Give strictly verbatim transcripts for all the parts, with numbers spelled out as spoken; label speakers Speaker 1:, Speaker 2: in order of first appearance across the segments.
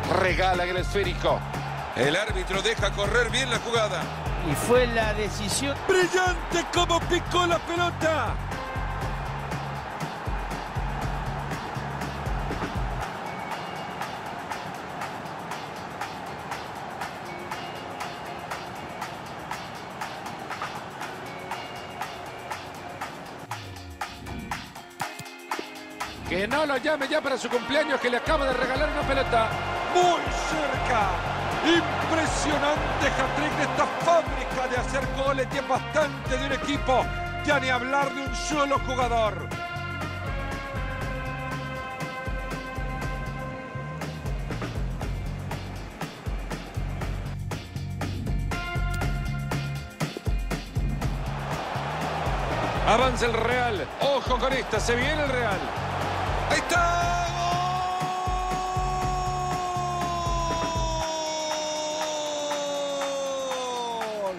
Speaker 1: Regala el esférico.
Speaker 2: El árbitro deja correr bien la jugada.
Speaker 3: Y fue la decisión.
Speaker 2: ¡Brillante como picó la pelota!
Speaker 1: Que no lo llame ya para su cumpleaños, que le acaba de regalar una pelota.
Speaker 2: Muy cerca. Impresionante hat-trick de esta fábrica de hacer goles, y es bastante de un equipo, ya ni hablar de un solo jugador.
Speaker 1: Avanza el Real. Ojo con esta, se viene el Real.
Speaker 2: ¡Ahí está! ¡Gol!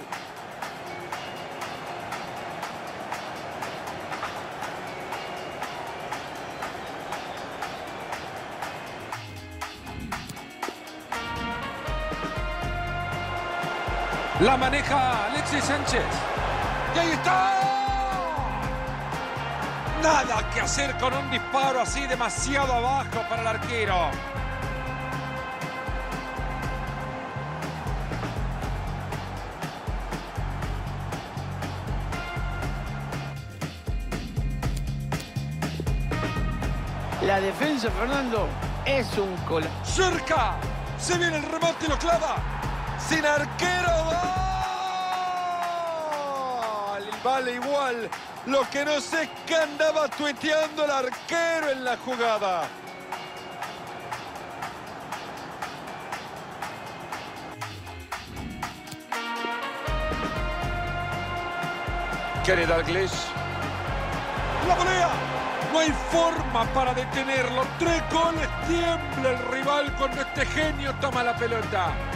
Speaker 1: La maneja Alexis Sánchez.
Speaker 2: ¡Y ahí está! Nada que hacer con un disparo así demasiado abajo para el arquero.
Speaker 3: La defensa, Fernando, es un cola.
Speaker 2: ¡Cerca! Se viene el remate y lo clava. ¡Sin arquero! ¡Gol! Y vale igual. Lo que no sé es que andaba tuiteando el arquero en la jugada.
Speaker 1: Kenny Dalglish.
Speaker 2: ¡La volea! No hay forma para detenerlo. Tres goles, tiembla el rival cuando este genio toma la pelota.